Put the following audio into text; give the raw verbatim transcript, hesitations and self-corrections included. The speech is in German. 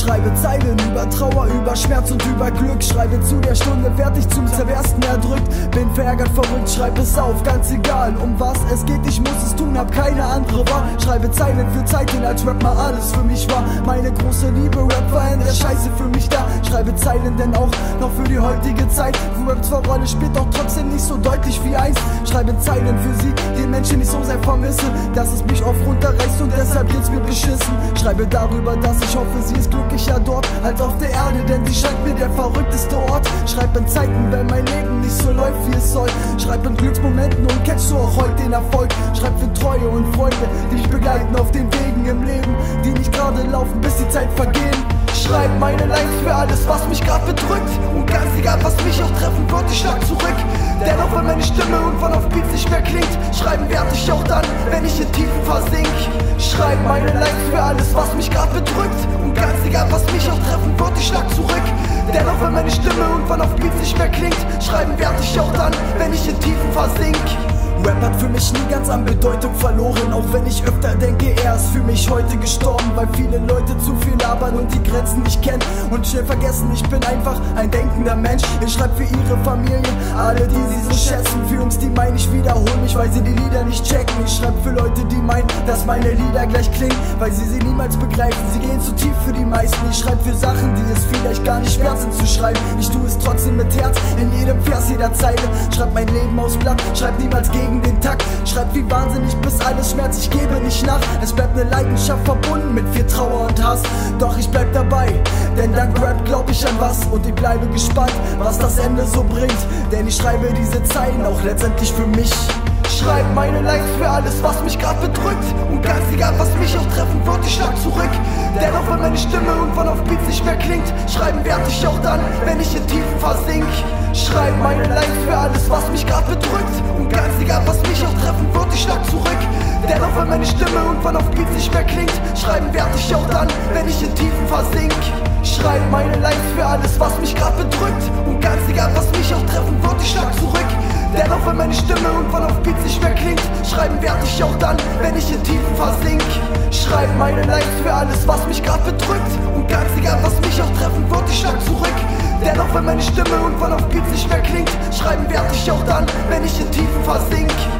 Schreibe Zeilen über Trauer, über Schmerz und über Glück. Schreibe zu der Stunde, fertig zum Zerbersten erdrückt. Bin verärgert, verrückt, schreib es auf, ganz egal um was es geht. Ich muss es tun, hab keine andere Wahl. Schreibe Zeilen für Zeiten, als Rap mal alles für mich war. Meine große Liebe, Rap war in der Scheiße für mich da. Schreibe Zeilen denn auch noch für die heutige Zeit, wo Rap zwar Rolle spielt, doch trotzdem nicht so deutlich wie einst. Schreibe Zeilen für sie, die Menschen nicht so sehr vermisse, dass es mich oft runterreißt und deshalb geht's mir beschissen. Schreibe darüber, dass ich hoffe, sie ist glücklicher dort als auf der Erde, denn sie scheint mir der verrückteste Ort. Schreib in Zeiten, wenn mein Leben nicht so läuft, wie es soll. Schreib in Glücksmomenten und kennst du auch heute den Erfolg. Schreib für Treue und Freunde, die mich begleiten auf den Wegen im Leben, die nicht gerade laufen, bis die Zeit vergehen. Schreib meine Lines für alles, was mich grad bedrückt, und ganz egal, was mich auch treffen wird, ich schlag zurück. Denn auch wenn meine Stimme irgendwann auf Beats nicht mehr klingt, schreiben werde ich auch dann, wenn ich in Tiefen versink. Schreib meine Lines für alles, was mich grad bedrückt, und ganz egal, was mich auch treffen wird, ich schlag zurück. Denn auch wenn meine Stimme irgendwann auf Beats nicht mehr klingt, schreiben werde ich auch dann, wenn ich in Tiefen versink. Rap hat für mich nie ganz an Bedeutung verloren, auch wenn ich öfter denke, er ist für mich heute gestorben, weil viele Leute zu viel labern und die Grenzen nicht kennen und schnell vergessen, ich bin einfach ein denkender Mensch. Ich schreib für ihre Familien, alle die sie so schätzen, für uns, die meinen, ich wiederhole mich, weil sie die Lieder nicht checken. Ich schreib für Leute, die meinen, dass meine Lieder gleich klingen, weil sie sie niemals begreifen, sie gehen zu tief für die meisten. Ich schreib für Sachen, die es vielleicht gar nicht wert sind zu schreiben, ich tue es trotzdem mit Herz, in jedem Vers, jeder Zeile. Schreib mein Leben aufs Blatt, schreib niemals gegen den Takt, schreib wie wahnsinnig bis alles Schmerz, ich gebe nicht nach. Es bleibt eine Leidenschaft verbunden mit viel Trauer und Hass, doch ich bleib dabei, denn dank Rap glaub ich an was, und ich bleibe gespannt, was das Ende so bringt, denn ich schreibe diese Zeilen auch letztendlich für mich. Schreib meine Lines für alles, was mich grad bedrückt, und ganz egal, was mich auch treffen wird, ich schlag zurück. Denn auch wenn meine Stimme irgendwann auf Beats nicht mehr klingt, schreiben werde ich auch dann, wenn ich in Tiefen versink. Schreib meine Lines für alles, was mich grad bedrückt, und ganz egal, was mich auch treffen wird, ich schlag zurück. Denn auch wenn meine Stimme irgendwann auf Beats nicht mehr klingt, schreiben werde ich auch dann, wenn ich in Tiefen versink. Schreib meine Lines für alles, was mich grad bedrückt, und ganz egal, was mich auch treffen wird, ich schlag zurück. Denn auch wenn meine Stimme irgendwann auf Beats nicht mehr klingt, schreiben werde ich auch dann, wenn ich in Tiefen versink. Schreib meine Lines für alles, was mich grad bedrückt, und ganz egal, was mich auch treffen wird, ich schlag zurück. Denn auch wenn meine Stimme irgendwann auf Beats nicht mehr klingt, schreiben werde ich auch dann, wenn ich in Tiefen versink.